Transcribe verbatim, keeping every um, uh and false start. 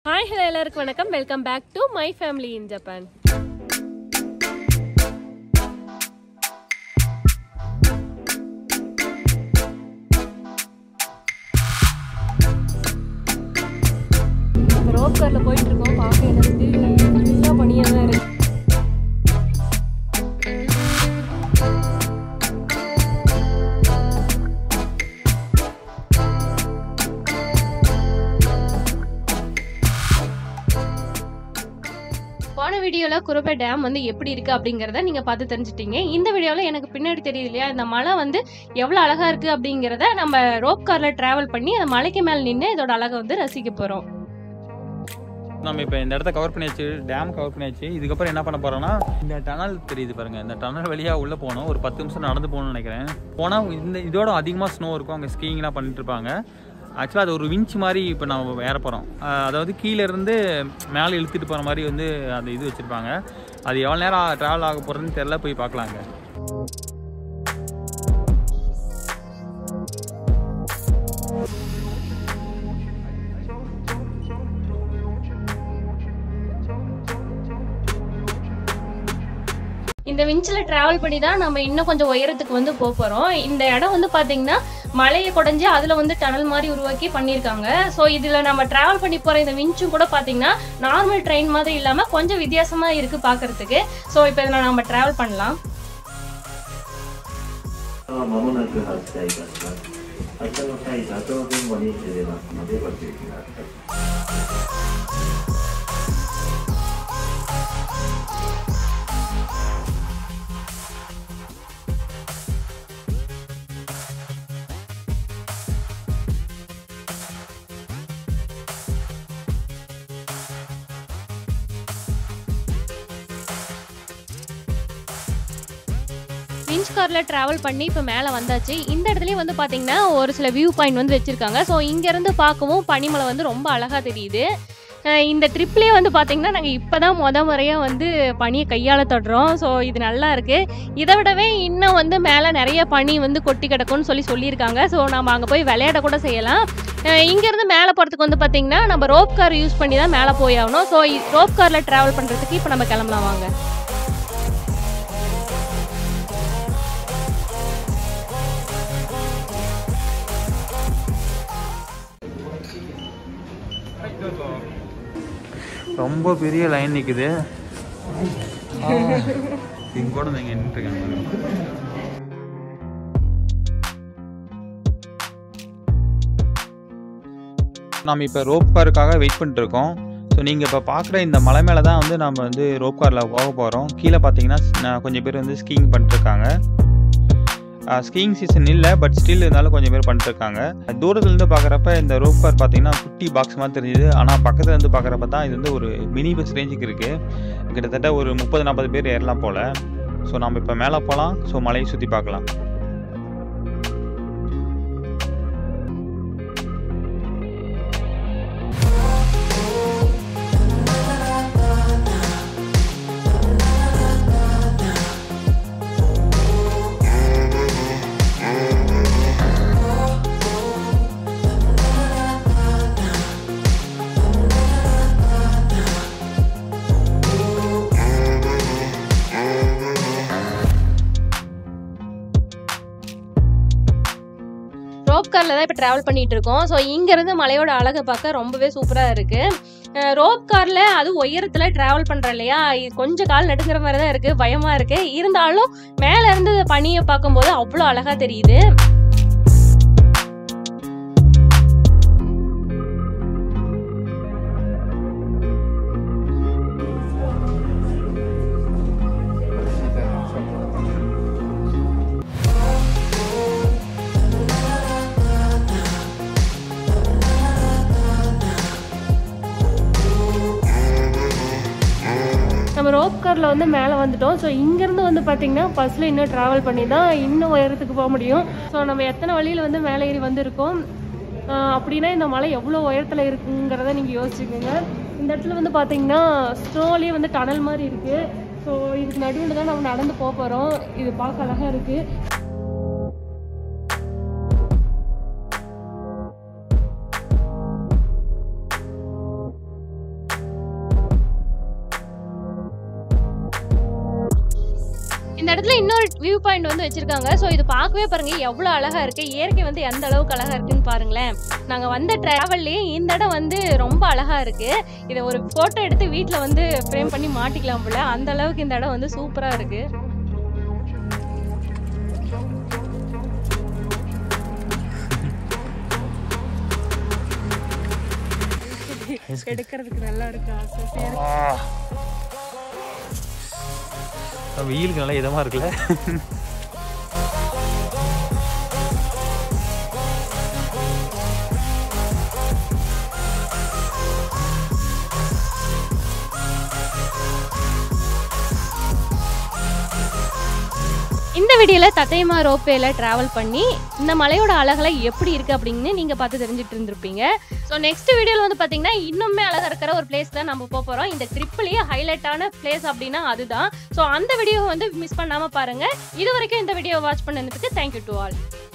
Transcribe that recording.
Hi, hello எல்லாருக்கும் வணக்கம். Welcome back to my family in Japan. Rope கார்ல போயிட்டு இருக்கோம். பார்க்க எனக்கு நல்லா பனியா தான் இருக்கு. போன வீடியோல குரோபே டேம் வந்து எப்படி இருக்கு அப்படிங்கறத நீங்க பார்த்து தெரிஞ்சிட்டீங்க. இந்த வீடியோல எனக்கு பின்னாடி தெரியுது இல்லையா, இந்த மலை வந்து எவ்வளவு அழகா இருக்கு அப்படிங்கறத நம்ம ரோப் கார்ல டிராவல் பண்ணி அந்த மலைக்கு மேல நின்று இதோட அழகை வந்து ரசிக்க போறோம். நம்ம இப்போ இந்த இடத்த கவர் பண்ணியாச்சு, டேம் கவர் பண்ணியாச்சு. இதுக்கப்புறம் என்ன பண்ண போறோம்னா, இந்த டனல் தெரியுது பாருங்க, இந்த டனல் வழியா உள்ள போகணும். ஒரு பத்து நிமிஷம் நடந்து போகணும்னு நினைக்கிறேன். போனால் இந்த இதோட அதிகமாக ஸ்னோ இருக்கும், அங்கே ஸ்கீயிங்லாம் பண்ணிட்டு இருப்பாங்க. ஆக்சுவலாக அது ஒரு விஞ்ச் மாதிரி இப்போ நம்ம ஏற போகிறோம். அதாவது கீழேருந்து மேலே இழுத்துட்டு போகிற மாதிரி வந்து அந்த இது வச்சுருப்பாங்க. அது எவ்வளோ நேரம் ட்ராவல் ஆக போகிறதுன்னு தெரில, போய் பார்க்கலாங்க. இந்த விஞ்சில் டிராவல் பண்ணி தான் நம்ம இன்னும் கொஞ்சம் உயரத்துக்கு வந்து போக போகிறோம். இந்த இடம் வந்து பார்த்தீங்கன்னா மலையை குடைஞ்சி அதில் வந்து டனல் மாதிரி உருவாக்கி பண்ணியிருக்காங்க. ஸோ இதில் நம்ம டிராவல் பண்ணி போகிற இந்த விஞ்சும் கூட பார்த்தீங்கன்னா நார்மல் ட்ரெயின் மாதிரி இல்லாமல் கொஞ்சம் வித்தியாசமாக இருக்குது பார்க்குறதுக்கு. ஸோ இப்போ இதில் நம்ம டிராவல் பண்ணலாம். விஞ்ச் காரில் ட்ராவல் பண்ணி இப்போ மேலே வந்தாச்சு. இந்த இடத்துலையும் வந்து பார்த்தீங்கன்னா ஒரு சில வியூ பாயிண்ட் வந்து வச்சுருக்காங்க. ஸோ இங்கேருந்து பார்க்கவும் பனிமலை வந்து ரொம்ப அழகாக தெரியுது. இந்த ட்ரிப்லேயே வந்து பார்த்தீங்கன்னா நாங்கள் இப்போ தான் முத முறையாக வந்து பனியை கையால் தொடுறோம். ஸோ இது நல்லா இருக்குது. இதை விடவே இன்னும் வந்து மேலே நிறைய பனி வந்து கொட்டி கிடக்கும்னு சொல்லி சொல்லியிருக்காங்க. ஸோ நம்ம அங்கே போய் விளையாட கூட செய்யலாம். இங்கேருந்து மேலே போகிறதுக்கு வந்து பார்த்தீங்கன்னா நம்ம ரோப் கார் யூஸ் பண்ணி தான் மேலே போய் ஆகணும். ஸோ ரோப் காரில் ட்ராவல் பண்ணுறதுக்கு இப்போ நம்ம கிளம்பலாம் வாங்க. ரொம்ப பெரிய லைன் நிற்குது. இங்க கூட நீங்க நின்றுருக்காங்க. நாம் இப்போ ரோப் காருக்காக வெயிட் பண்ணிட்டு இருக்கோம். ஸோ நீங்கள் இப்போ பார்க்குற இந்த மலை மேலே தான் வந்து நம்ம வந்து ரோப் காரில் போக போகிறோம். கீழே பார்த்தீங்கன்னா கொஞ்சம் பேர் வந்து ஸ்கீயிங் பண்ணிட்டுருக்காங்க. ஸ்கீயிங் சீசன் இல்லை, பட் ஸ்டில் இருந்தாலும் கொஞ்சம் பேர் பண்ணிட்டுருக்காங்க. தூரத்துலேருந்து பார்க்குறப்ப இந்த ரோப் கார் பார்த்தீங்கன்னா குட்டி பாக்ஸ் மாதிரி தெரிஞ்சுது. ஆனால் பக்கத்தில் இருந்து பார்க்குறப்ப தான் இது வந்து ஒரு மினி பஸ் ரேஞ்சுக்கு இருக்குது. கிட்டத்தட்ட ஒரு முப்பது நாற்பது பேர் ஏறலாம் போல். ஸோ நம்ம இப்போ மேலே போகலாம். ஸோ மலையை சுற்றி பார்க்கலாம். ரோப் காரில் தான் இப்போ ட்ராவல் பண்ணிகிட்டு இருக்கோம். ஸோ இங்கேருந்து மலையோட அழகை பார்க்க ரொம்பவே சூப்பராக இருக்குது. ரோப் காரில் அது உயரத்தில் ட்ராவல் பண்ணுறோம் இல்லையா, இது கொஞ்சம் கால் நடுங்கிற மாதிரி தான் இருக்குது, பயமாக இருக்குது. இருந்தாலும் மேலே இருந்து பனியை பார்க்கும்போது அவ்வளோ அழகாக தெரியுது. நம்ம ரோப் காரில் வந்து மேலே வந்துட்டோம். ஸோ இங்கேருந்து வந்து பார்த்தீங்கன்னா பஸ்ஸில் இன்னும் ட்ராவல் பண்ணி தான் இன்னும் உயரத்துக்கு போக முடியும். ஸோ நம்ம எத்தனை வழியில் வந்து மேலே ஏறி வந்திருக்கோம் அப்படின்னா இந்த மலை எவ்வளோ உயரத்தில் இருக்குங்கிறத நீங்கள் யோசிச்சுக்கோங்க. இந்த இடத்துல வந்து பார்த்தீங்கன்னா ஸ்னோலேயே வந்து டனல் மாதிரி இருக்குது. ஸோ இதுக்கு நடுவில் தான் நம்ம நடந்து போக போகிறோம். இது பார்க்க அழகாக இருக்குது. இந்த இடத்துல இன்னொரு வியூ பாயிண்ட் வந்து வச்சிருக்காங்க. ஸோ இது பார்க்கவே பாருங்க எவ்வளோ அழகா இருக்கு. இயற்கை வந்து எந்த அளவுக்கு அழகா இருக்குன்னு பாருங்களேன். நாங்கள் வந்த டிராவல்லையே இந்த இடம் வந்து ரொம்ப அழகா இருக்கு. இதை ஒரு ஃபோட்டோ எடுத்து வீட்டில் வந்து ஃப்ரேம் பண்ணி மாட்டிக்கலாம் போல, அந்த அளவுக்கு இந்த இடம் வந்து சூப்பராக இருக்கு. எடுக்கிறதுக்கு நல்லா இருக்கு. வெயிலுக்கு நல்லா இதமா இருக்குல்ல. இந்த வீடியோவில் தத்தையம்மா ரோப்வேல ட்ராவல் பண்ணி இந்த மலையோட அழகெல்லாம் எப்படி இருக்குது அப்படின்னு நீங்கள் பார்த்து தெரிஞ்சுட்டு இருந்திருப்பீங்க. ஸோ நெக்ஸ்ட் வீடியோவில் வந்து பார்த்தீங்கன்னா இன்னுமே அழகாக இருக்கிற ஒரு பிளேஸ் தான் நம்ம போக போகிறோம். இந்த ட்ரிப்லேயே ஹைலைட்டான பிளேஸ் அப்படின்னா அதுதான். ஸோ அந்த வீடியோவை வந்து மிஸ் பண்ணாமல் பாருங்கள். இது வரைக்கும் இந்த வீடியோ வாட்ச் பண்ணதுக்கு தேங்க்யூ டு ஆல்.